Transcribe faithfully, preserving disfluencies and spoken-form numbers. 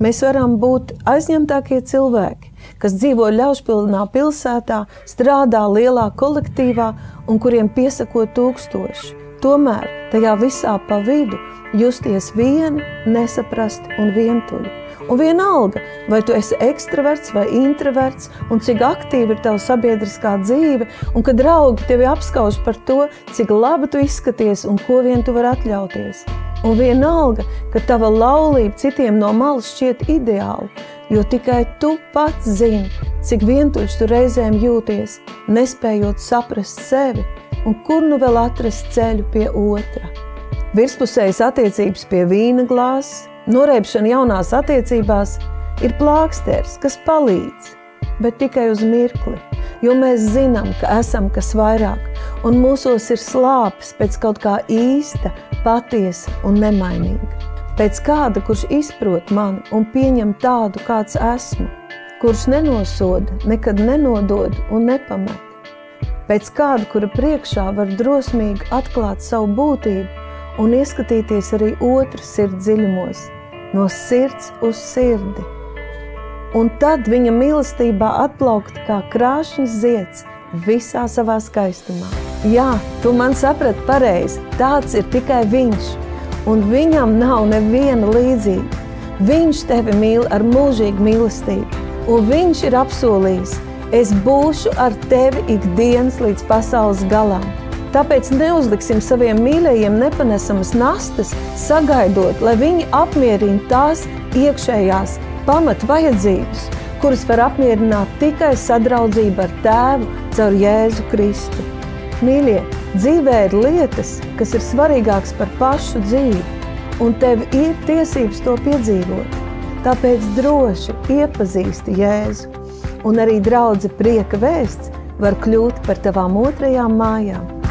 Mēs varam būt aizņemtākie cilvēki, kas dzīvo ļaužpilnā pilsētā, strādā lielā kolektīvā un kuriem piesako tūkstoši. Tomēr tajā visā pa vidu justies vieni, nesaprasti un vientuļi. Un vienalga, vai tu esi ekstraverts vai introverts, un cik aktīva ir tava sabiedriskā dzīve, un kad draugi tevi apskauž par to, cik labi tu izskaties un ko vien tu vari atļauties. Un vienalga, ka tava laulība citiem no malas šķiet ideāli, jo tikai tu pats zini, cik vientuļš tu reizēm jūties, nespējot saprast sevi, un kur nu vēl atrast ceļu pie otra. Virspusējas attiecības pie vīna glāzes, noreibšana jaunās attiecībās ir plāksters, kas palīdz, bet tikai uz mirkli, jo mēs zinām, ka esam kas vairāk, un mūsos ir slāpes pēc kaut kā īsta, patiesa un nemainīga. Pēc kāda, kurš izprot mani un pieņem tādu, kāds esmu, kurš nenosoda, nekad nenodod un nepamet. Pēc kāda, kura priekšā var drosmīgi atklāt savu būtību un ieskatīties arī otras sirds dziļumos, no sirds uz sirdi. Un tad viņa mīlestībā atplaukt kā krāšņs zieds visā savā skaistumā. Jā, tu man saprati pareizi, tāds ir tikai viņš, un viņam nav neviena līdzīga. Viņš tevi mīl ar mūžīgu mīlestību, un viņš ir apsolījis, es būšu ar tevi ikdienas līdz pasaules galam. Tāpēc neuzliksim saviem mīļajiem nepanesamas nastas, sagaidot, lai viņi apmierina tās iekšējās pamat vajadzības, kuras var apmierināt tikai sadraudzība ar Tēvu caur Jēzu Kristu. Mīļie, dzīvē ir lietas, kas ir svarīgākas par pašu dzīvi, un tev ir tiesības to piedzīvot. Tāpēc droši iepazīsti Jēzu, un arī draudze prieka vēsts var kļūt par tavām otrajām mājām.